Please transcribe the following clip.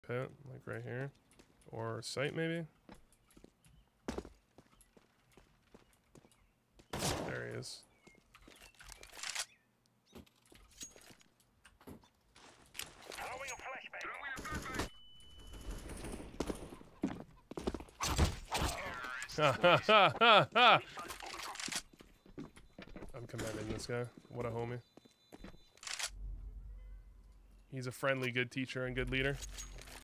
pit, like right here. Or site, maybe? There he is. I'm commending this guy. What a homie. He's a friendly, good teacher and good leader.